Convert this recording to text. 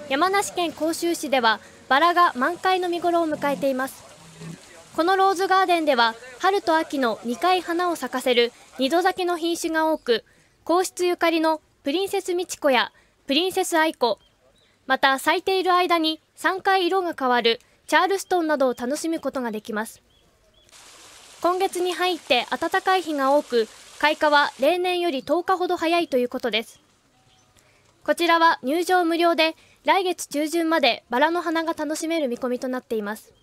山梨県甲州市ではバラが満開の見頃を迎えています。このローズガーデンでは春と秋の2回花を咲かせる2度咲きの品種が多く、皇室ゆかりのプリンセスミチコやプリンセスアイコ、また咲いている間に3回色が変わるチャールストンなどを楽しむことができます。今月に入って暖かい日が多く、開花は例年より10日ほど早いということです。こちらは入場無料で来月中旬までバラの花が楽しめる見込みとなっています。